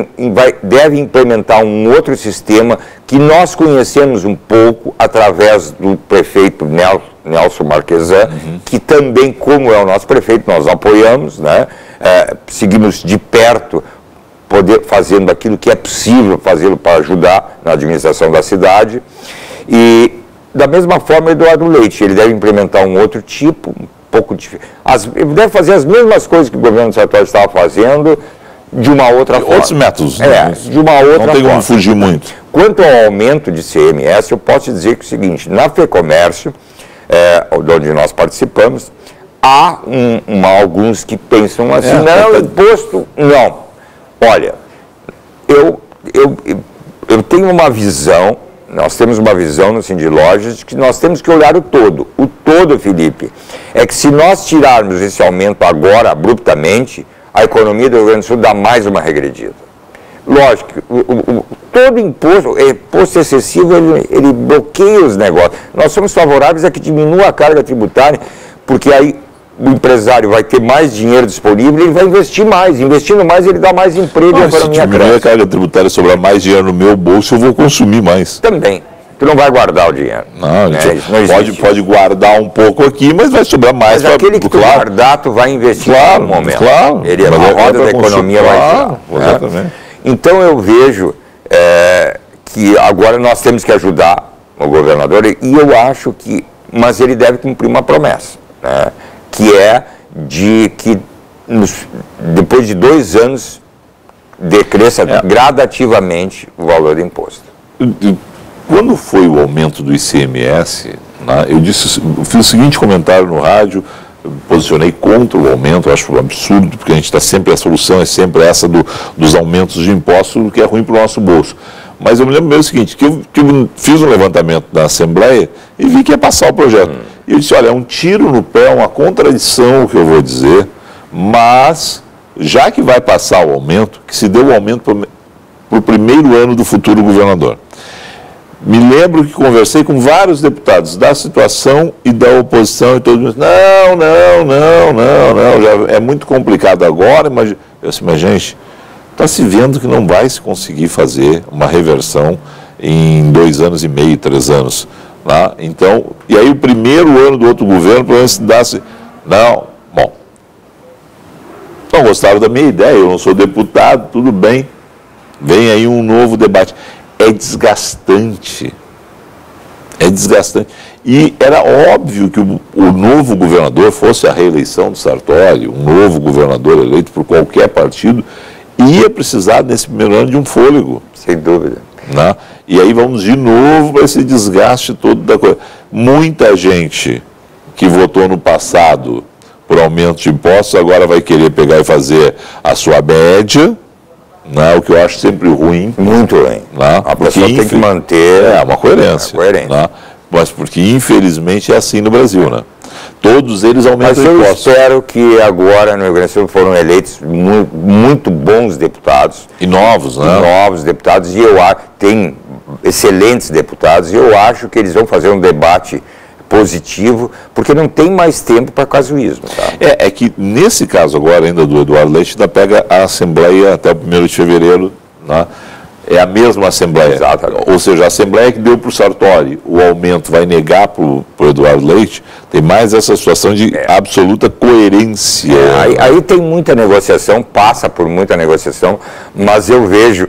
deve implementar um outro sistema que nós conhecemos um pouco através do prefeito Nelson Marquesan, que também, como é o nosso prefeito, nós apoiamos, né? Seguimos de perto, fazendo aquilo que é possível fazê-lo para ajudar na administração da cidade. E da mesma forma, Eduardo Leite, ele deve implementar um outro tipo, um pouco diferente. Ele deve fazer as mesmas coisas que o governo Sartori estava fazendo, de uma outra forma. Outros métodos. De uma outra forma. Não tem como fugir muito. Quanto ao aumento de CMS, eu posso dizer que é o seguinte, na FEComércio, onde nós participamos, há alguns que pensam assim, imposto, não. Olha, eu tenho uma visão. Nós temos uma visão no Cindy Lojas de que nós temos que olhar o todo. O todo, Felipe, é que se nós tirarmos esse aumento agora, abruptamente, a economia do Rio Grande do Sul dá mais uma regredida. Lógico, todo imposto excessivo, ele bloqueia os negócios. Nós somos favoráveis a que diminua a carga tributária, porque aí o empresário vai ter mais dinheiro disponível e ele vai investir mais. Investindo mais, ele dá mais emprego e a economia cresce. Se diminuir a carga tributária, sobrar mais dinheiro no meu bolso, eu vou consumir mais. Também. Tu não vai guardar o dinheiro. Não, pode guardar um pouco aqui, mas vai sobrar mais. Mas aquele que tu guardar, tu vai investir no momento. Claro. A roda da economia vai girar. Exatamente. Então eu vejo que agora nós temos que ajudar o governador e eu acho que... Mas ele deve cumprir uma promessa, né? Que é de que depois de 2 anos decresça gradativamente o valor do imposto. Quando foi o aumento do ICMS, né, eu fiz o seguinte comentário no rádio, posicionei contra o aumento, eu acho um absurdo, porque a solução é sempre essa dos aumentos de impostos, que é ruim para o nosso bolso. Mas eu me lembro mesmo o seguinte, que eu fiz um levantamento na Assembleia e vi que ia passar o projeto. E eu disse, olha, é um tiro no pé, uma contradição o que eu vou dizer, mas já que vai passar o aumento, que se dê o aumento para o primeiro ano do futuro governador. Me lembro que conversei com vários deputados da situação e da oposição e todos me disseram, não, já é muito complicado agora, mas eu disse, mas gente, está se vendo que não vai se conseguir fazer uma reversão em 2 anos e meio, 3 anos. Tá? Então, e aí o primeiro ano do outro governo, pelo menos se dá-se, não, bom, não gostaram da minha ideia, eu não sou deputado, tudo bem. Vem aí um novo debate. É desgastante. É desgastante. E era óbvio que o novo governador, fosse a reeleição do Sartori, um novo governador eleito por qualquer partido, ia precisar, nesse primeiro ano, de um fôlego. Sem dúvida. Né? E aí vamos de novo para esse desgaste todo da coisa. Muita gente que votou no passado por aumento de impostos agora vai querer pegar e fazer a sua média, né? O que eu acho sempre ruim. Muito ruim. Né? A pessoa tem que manter uma coerência. Né? Mas porque, infelizmente, é assim no Brasil, né? Todos eles aumentam impostos. Mas eu espero que agora no Rio Grande do Sul foram eleitos muito bons deputados. E novos, né? Novos deputados, e eu acho tem excelentes deputados, e eu acho que eles vão fazer um debate positivo, porque não tem mais tempo para casuísmo. Tá? É que nesse caso agora ainda do Eduardo Leite, ainda pega a Assembleia até o 1º de fevereiro, né? É a mesma Assembleia. Exatamente. Ou seja, a Assembleia que deu para o Sartori o aumento vai negar para o Eduardo Leite, tem mais essa situação de absoluta coerência. Aí tem muita negociação, passa por muita negociação, mas eu vejo,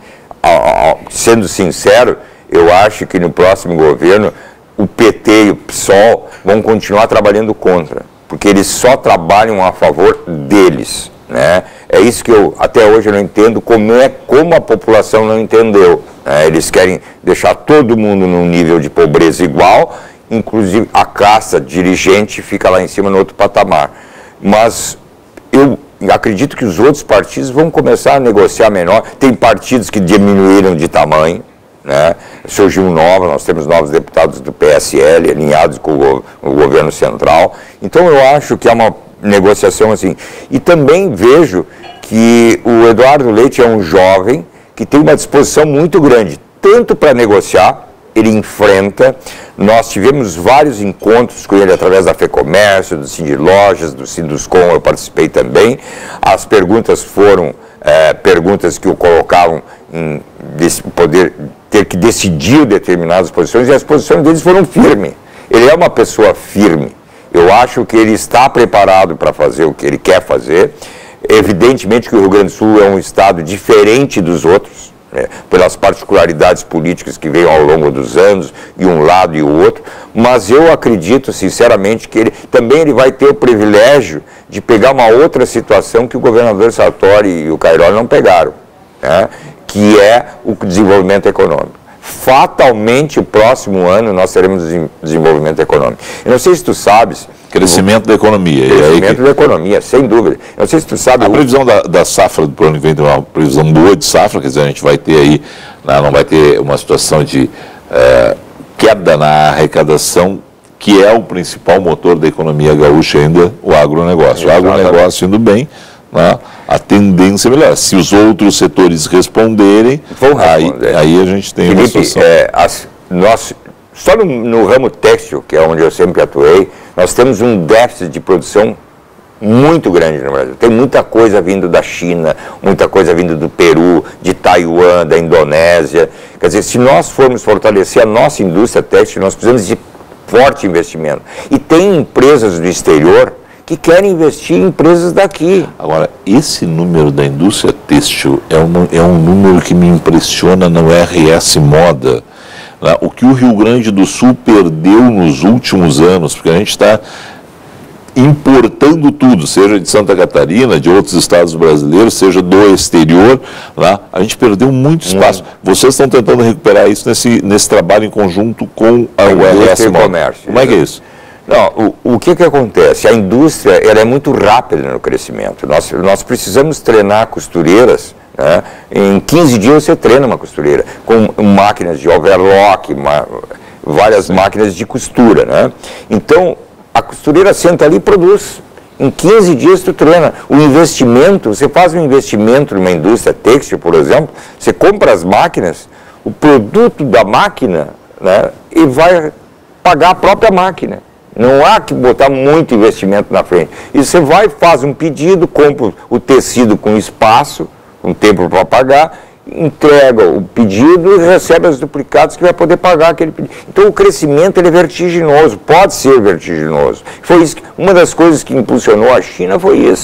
sendo sincero, eu acho que no próximo governo o PT e o PSOL vão continuar trabalhando contra, porque eles só trabalham a favor deles. Né? É isso que até hoje eu não entendo como a população não entendeu. Né? Eles querem deixar todo mundo num nível de pobreza igual, inclusive a casta dirigente fica lá em cima no outro patamar. Mas eu acredito que os outros partidos vão começar a negociar menor. Tem partidos que diminuíram de tamanho, né? Surgiu nós temos novos deputados do PSL alinhados com o governo central. Então eu acho que é uma negociação assim. E também vejo que o Eduardo Leite é um jovem que tem uma disposição muito grande, tanto para negociar, ele enfrenta. Nós tivemos vários encontros com ele através da FEComércio, do Sindilojas, do Sinduscom, eu participei também. As perguntas foram perguntas que o colocavam em poder ter que decidir determinadas posições, e as posições deles foram firmes. Ele é uma pessoa firme. Eu acho que ele está preparado para fazer o que ele quer fazer. Evidentemente que o Rio Grande do Sul é um estado diferente dos outros, né, pelas particularidades políticas que veio ao longo dos anos, e um lado e o outro, mas eu acredito sinceramente que ele vai ter o privilégio de pegar uma outra situação que o governador Sartori e o Cairoli não pegaram, né, que é o desenvolvimento econômico. Fatalmente, o próximo ano, nós teremos desenvolvimento econômico. Eu não sei se tu sabes... Crescimento da economia. Crescimento da economia, sem dúvida. Eu não sei se tu sabe... A previsão da safra do ano que vem tem uma previsão boa de safra, quer dizer, a gente vai ter aí, não vai ter uma situação de queda na arrecadação, que é o principal motor da economia gaúcha ainda, o agronegócio. Exatamente. O agronegócio indo bem, né? A tendência é melhor. Se os outros setores responderem, aí a gente tem uma situação. Só no ramo têxtil, que é onde eu sempre atuei, nós temos um déficit de produção muito grande no Brasil. Tem muita coisa vindo da China, muita coisa vindo do Peru, de Taiwan, da Indonésia. Quer dizer, se nós formos fortalecer a nossa indústria têxtil, nós precisamos de forte investimento. E tem empresas do exterior que querem investir em empresas daqui. Agora, esse número da indústria têxtil é um número que me impressiona no RS Moda. O que o Rio Grande do Sul perdeu nos últimos anos, porque a gente está importando tudo, seja de Santa Catarina, de outros estados brasileiros, seja do exterior, a gente perdeu muito espaço. Vocês estão tentando recuperar isso nesse trabalho em conjunto com a RS Moda. Como é que é isso? Não, o que acontece? A indústria ela é muito rápida no crescimento. Nós precisamos treinar costureiras, né? Em 15 dias você treina uma costureira, com máquinas de overlock, várias máquinas de costura. Né? Então, a costureira senta ali e produz. Em 15 dias tu treina. O investimento, você faz um investimento numa indústria têxtil, por exemplo, você compra as máquinas, o produto da máquina, né, e vai pagar a própria máquina. Não há que botar muito investimento na frente. E você vai, faz um pedido, compra o tecido com espaço, com tempo para pagar, entrega o pedido e recebe os duplicados que vai poder pagar aquele pedido. Então o crescimento ele é vertiginoso, pode ser vertiginoso. Foi isso, uma das coisas que impulsionou a China foi isso.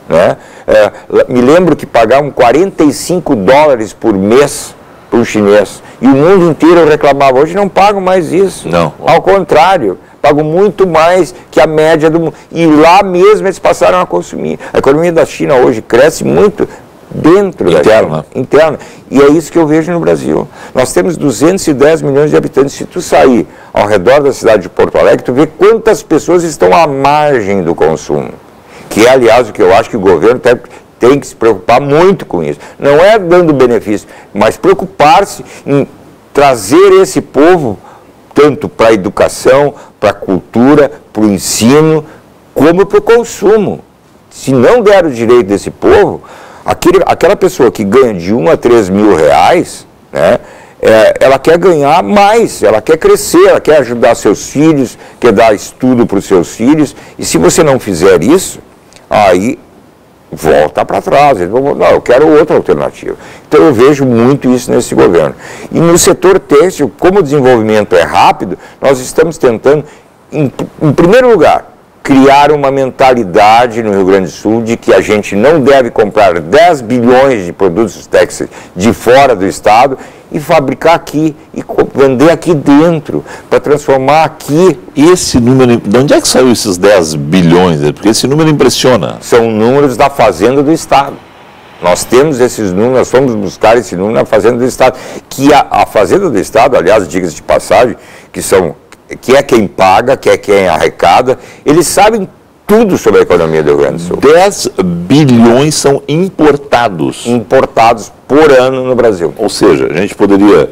né? Me lembro que pagavam 45 dólares por mês para um chinês. E o mundo inteiro reclamava. Hoje não pagam mais isso. Não. Ao contrário, pagam muito mais que a média do mundo. E lá mesmo eles passaram a consumir. A economia da China hoje cresce muito dentro da China. Interna. E é isso que eu vejo no Brasil. Nós temos 210 milhões de habitantes. Se tu sair ao redor da cidade de Porto Alegre, tu vê quantas pessoas estão à margem do consumo. Que é, aliás, o que eu acho que o governo tem que se preocupar muito com isso. Não é dando benefício, mas preocupar-se em trazer esse povo tanto para a educação, para a cultura, para o ensino, como para o consumo. Se não der o direito desse povo, aquela pessoa que ganha de 1 a 3 mil reais, né, ela quer ganhar mais, ela quer crescer, ela quer ajudar seus filhos, quer dar estudo para os seus filhos, e se você não fizer isso, aí volta para trás. Não, eu quero outra alternativa. Então eu vejo muito isso nesse governo. E no setor têxtil, como o desenvolvimento é rápido, nós estamos tentando, em primeiro lugar, criar uma mentalidade no Rio Grande do Sul de que a gente não deve comprar 10 bilhões de produtos têxteis de fora do estado e fabricar aqui e vender aqui dentro, para transformar aqui. Esse número, de onde é que saiu esses 10 bilhões? Porque esse número impressiona. São números da Fazenda do Estado. Nós temos esses números, nós fomos buscar esse número na Fazenda do Estado. Que a Fazenda do Estado, aliás, diga-se de passagem, que é quem paga, que é quem arrecada, eles sabem tudo sobre a economia do Rio Grande do Sul. 10 bilhões são importados. Importados por ano no Brasil. Ou seja, a gente poderia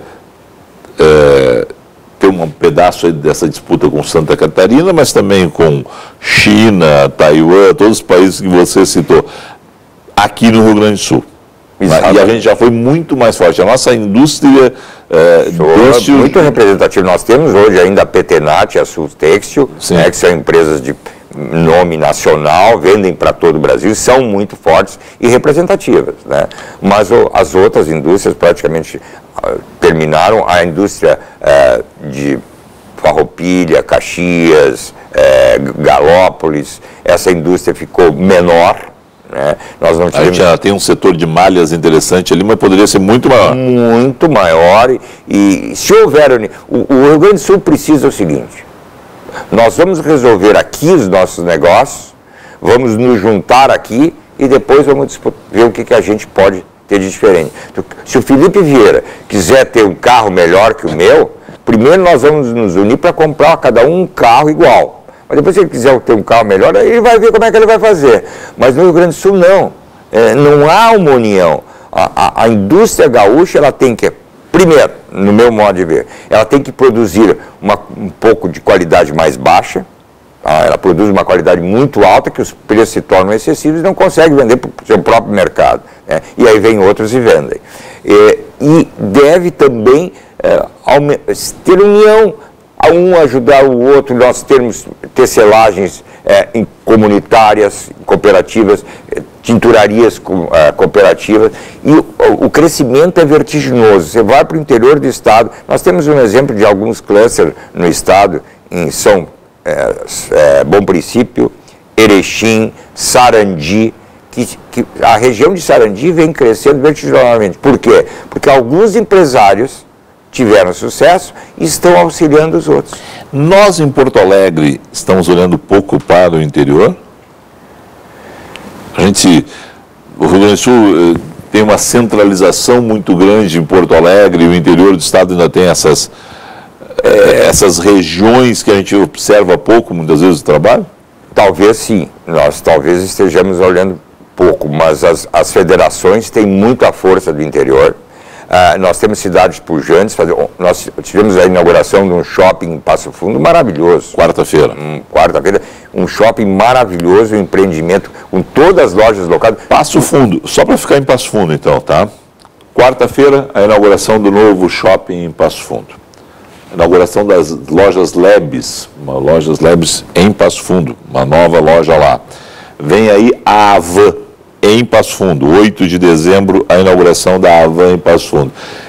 ter um pedaço aí dessa disputa com Santa Catarina, mas também com China, Taiwan, todos os países que você citou, aqui no Rio Grande doSul. E a gente já foi muito mais forte. A nossa indústria têxtil... muito representativa. Nós temos hoje ainda a Petenat e a Sul Têxtil, né, que são empresas de nome nacional, vendem para todo o Brasil, são muito fortes e representativas, né? Mas as outras indústrias praticamente terminaram. A indústria de Farroupilha, Caxias, Galópolis, essa indústria ficou menor. Nós não tivemos... A gente tem um setor de malhas interessante ali, mas poderia ser muito maior. Muito maior. E se houver... O Rio Grande do Sul precisa o seguinte: nós vamos resolver aqui os nossos negócios, vamos nos juntar aqui e depois vamos ver o que a gente pode ter de diferente. Se o Felipe Vieira quiser ter um carro melhor que o meu, primeiro nós vamos nos unir para comprar cada um carro igual. Mas depois, se ele quiser ter um carro melhor, aí ele vai ver como é que ele vai fazer. Mas no Rio Grande do Sul, não. Não há uma união. A indústria gaúcha, ela tem que, primeiro, no meu modo de ver, ela tem que produzir um pouco de qualidade mais baixa. Ela produz uma qualidade muito alta, que os preços se tornam excessivos e não consegue vender para o seu próprio mercado. E aí vem outros e vendem. E deve também ter união, um ajudar o outro. Nós temos tecelagens comunitárias, cooperativas, tinturarias cooperativas, e o crescimento é vertiginoso. Você vai para o interior do estado, nós temos um exemplo de alguns clusters no estado, em Bom Princípio, Erechim, Sarandi, que a região de Sarandi vem crescendo vertiginosamente. Por quê? Porque alguns empresários tiveram sucesso e estão auxiliando os outros. Nós, em Porto Alegre, estamos olhando pouco para o interior? O Rio Grande do Sul tem uma centralização muito grande em Porto Alegre, e o interior do estado ainda tem essas regiões que a gente observa pouco, muitas vezes, o trabalho? Talvez sim, nós talvez estejamos olhando pouco, mas as federações têm muita força do interior. Nós temos cidades pujantes. Nós tivemos a inauguração de um shopping em Passo Fundo maravilhoso. Quarta-feira. Quarta-feira, um shopping maravilhoso, um empreendimento com todas as lojas locais. Passo Fundo, só para ficar em Passo Fundo então, tá? Quarta-feira, a inauguração do novo shopping em Passo Fundo. Inauguração das lojas Lebes, lojas Lebes em Passo Fundo, uma nova loja lá. Vem aí a Avan em Passo Fundo, 8 de dezembro, a inauguração da Avan em Passo Fundo.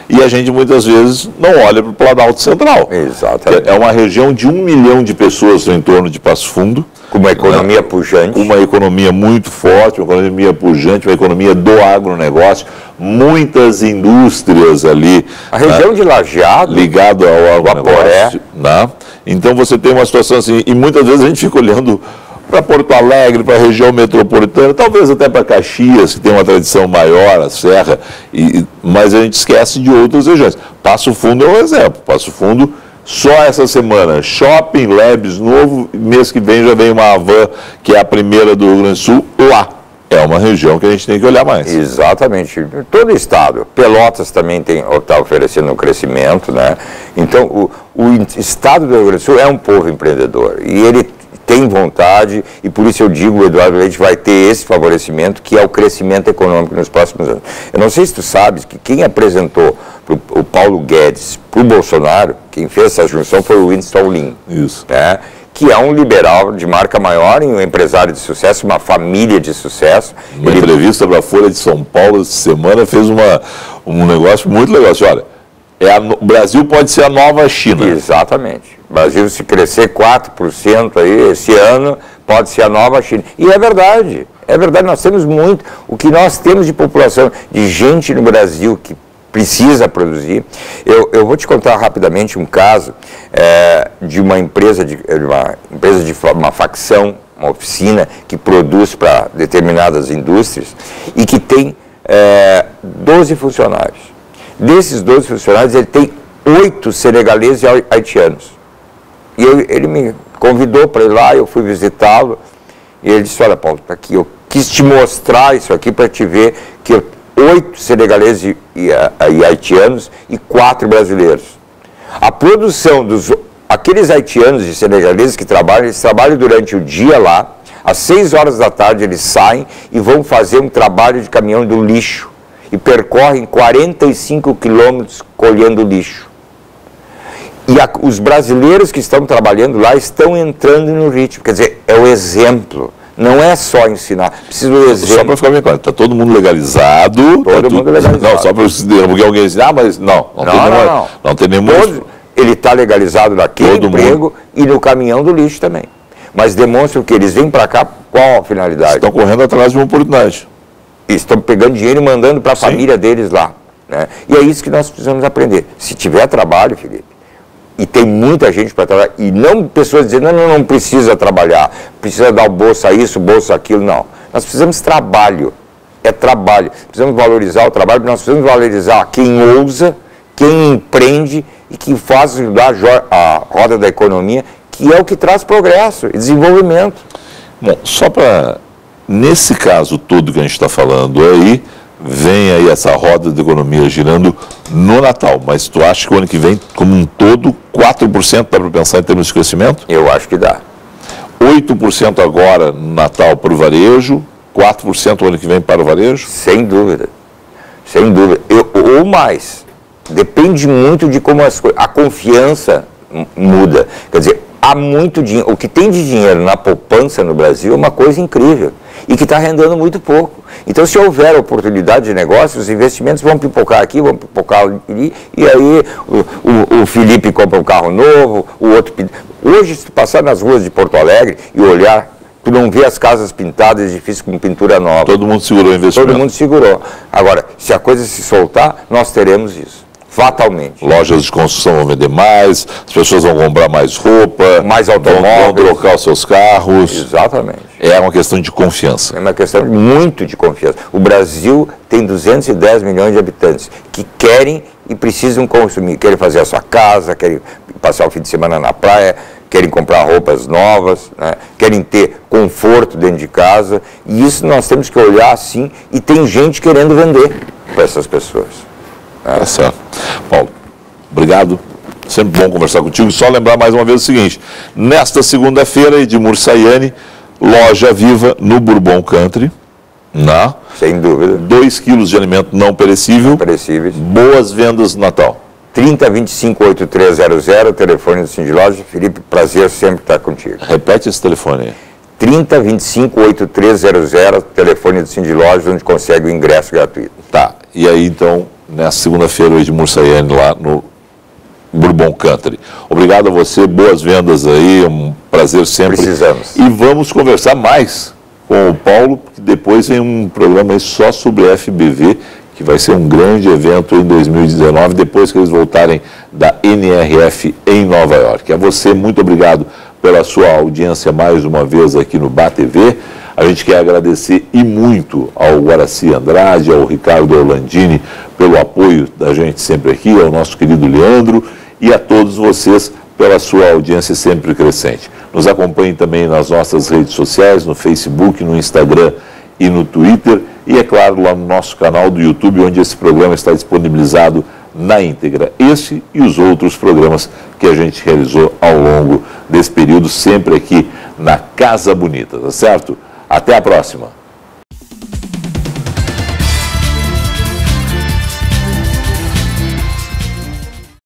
e a gente muitas vezes não olha para o Planalto Central. Exatamente. É uma região de 1 milhão de pessoas no entorno de Passo Fundo. Com uma economia pujante. Uma economia muito forte, uma economia pujante, uma economia do agronegócio, muitas indústrias ali. A região de Lajeado. Ligado ao agronegócio. Né? Então você tem uma situação assim, e muitas vezes a gente fica olhando para Porto Alegre, para a região metropolitana, talvez até para Caxias, que tem uma tradição maior, a Serra, mas a gente esquece de outras regiões. Passo Fundo é um exemplo. Passo Fundo, só essa semana, Shopping Labs novo, mês que vem já vem uma van, que é a primeira do Rio Grande do Sul, lá. É uma região que a gente tem que olhar mais. Exatamente. Todo o estado. Pelotas também está oferecendo um crescimento, né? Então, o estado do Rio Grande do Sul é um povo empreendedor. E ele tem vontade, e por isso eu digo, o Eduardo Leite vai ter esse favorecimento, que é o crescimento econômico nos próximos anos. Eu não sei se tu sabes que quem apresentou o Paulo Guedes para o Bolsonaro, quem fez essa junção foi o Winston Lin. Isso. Né? Que é um liberal de marca maior, um empresário de sucesso, uma família de sucesso. Uma entrevista para a Folha de São Paulo essa semana fez um negócio muito legal. Assim, olha, o Brasil pode ser a nova China. Exatamente. O Brasil, se crescer 4% aí esse ano, pode ser a nova China. E é verdade, nós temos muito. O que nós temos de população, de gente no Brasil que precisa produzir. Eu vou te contar rapidamente um caso de uma empresa, uma facção, uma oficina que produz para determinadas indústrias e que tem 12 funcionários. Desses 12 funcionários, ele tem 8 senegaleses e haitianos. E ele me convidou para ir lá, eu fui visitá-lo, e ele disse, olha, Paulo, tá aqui, eu quis te mostrar isso aqui para te ver que 8 senegaleses e haitianos e 4 brasileiros. A produção aqueles haitianos e senegaleses que trabalham, eles trabalham durante o dia lá, às 6 horas da tarde eles saem e vão fazer um trabalho de caminhão do lixo e percorrem 45 quilômetros colhendo lixo. E os brasileiros que estão trabalhando lá estão entrando no ritmo, quer dizer, é o exemplo. Não é só ensinar, precisa do exemplo. Só para ficar bem claro, está todo mundo legalizado. Todo mundo legalizado. Não, só para porque alguém diz, mas não tem nenhum. Ele está legalizado naquele emprego e no caminhão do lixo também. Mas demonstra que eles vêm para cá, qual a finalidade? Estão correndo atrás de uma oportunidade. Estão pegando dinheiro e mandando para a família deles lá. Né? E é isso que nós precisamos aprender. Se tiver trabalho, Felipe, e tem muita gente para trabalhar, e não pessoas dizendo, não precisa trabalhar, precisa dar o bolsa isso, bolsa aquilo, não. Nós precisamos trabalho, é trabalho. Precisamos valorizar o trabalho, nós precisamos valorizar quem ousa, quem empreende e que faz ajudar a roda da economia, que é o que traz progresso e desenvolvimento. Bom, só para, nesse caso todo que a gente está falando aí, vem aí essa roda da economia girando no Natal, mas tu acha que o ano que vem, como um todo, 4% dá para pensar em termos de crescimento? Eu acho que dá. 8% agora no Natal para o varejo, 4% o ano que vem para o varejo? Sem dúvida, sem dúvida. Ou mais. Depende muito de como a confiança muda. Quer dizer, há muito dinheiro. O que tem de dinheiro na poupança no Brasil é uma coisa incrível e que está rendendo muito pouco. Então, se houver oportunidade de negócio, os investimentos vão pipocar aqui, vão pipocar ali, e aí o Felipe compra um carro novo, o outro... Hoje, se tu passar nas ruas de Porto Alegre e olhar, tu não vê as casas pintadas, edifícios com pintura nova. Todo mundo segurou o investimento. Todo mundo segurou. Agora, se a coisa se soltar, nós teremos isso. Fatalmente. Lojas de construção vão vender mais, as pessoas vão comprar mais roupa, mais automóveis, vão trocar os seus carros. Exatamente. É uma questão de confiança. É uma questão muito de confiança. O Brasil tem 210 milhões de habitantes que querem e precisam consumir. Querem fazer a sua casa, querem passar o fim de semana na praia, querem comprar roupas novas, né? Querem ter conforto dentro de casa. E isso nós temos que olhar assim, e tem gente querendo vender para essas pessoas. Tá certo. Paulo, obrigado. Sempre bom conversar contigo. Só lembrar mais uma vez o seguinte: nesta segunda-feira, Edmur Sayane, Loja Viva no Bourbon Country. Sem dúvida. 2 quilos de alimento não perecível. Perecíveis. Boas vendas no Natal. 3025-8300, telefone do Cindy Loja. Felipe, prazer sempre estar contigo. Repete esse telefone aí. 3025-8300, telefone do Cindy Loja, onde consegue o ingresso gratuito. Tá. E aí, então, nessa segunda-feira o Edmur Sayane lá no Bourbon Country. Obrigado a você, boas vendas aí, um prazer sempre. Precisamos. E vamos conversar mais com o Paulo, porque depois vem um programa aí só sobre FBV, que vai ser um grande evento em 2019, depois que eles voltarem da NRF em Nova York. A você, muito obrigado pela sua audiência mais uma vez aqui no BATV. A gente quer agradecer e muito ao Guaraci Andrade, ao Ricardo Orlandini pelo apoio da gente sempre aqui, ao nosso querido Leandro e a todos vocês pela sua audiência sempre crescente. Nos acompanhe também nas nossas redes sociais, no Facebook, no Instagram e no Twitter e, é claro, lá no nosso canal do YouTube, onde esse programa está disponibilizado na íntegra. Esse e os outros programas que a gente realizou ao longo desse período, sempre aqui na Casa Bonita, tá certo? Até a próxima!